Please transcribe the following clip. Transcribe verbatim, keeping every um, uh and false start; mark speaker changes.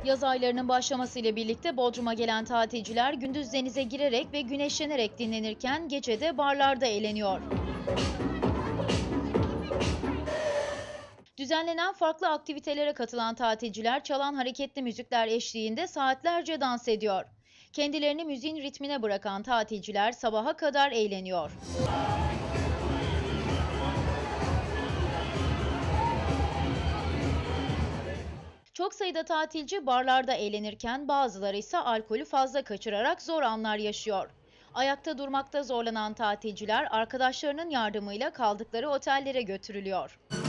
Speaker 1: Yaz aylarının başlamasıyla birlikte Bodrum'a gelen tatilciler gündüz denize girerek ve güneşlenerek dinlenirken gece de barlarda eğleniyor. Düzenlenen farklı aktivitelere katılan tatilciler çalan hareketli müzikler eşliğinde saatlerce dans ediyor. Kendilerini müziğin ritmine bırakan tatilciler sabaha kadar eğleniyor. Çok sayıda tatilci barlarda eğlenirken bazıları ise alkolü fazla kaçırarak zor anlar yaşıyor. Ayakta durmakta zorlanan tatilciler arkadaşlarının yardımıyla kaldıkları otellere götürülüyor.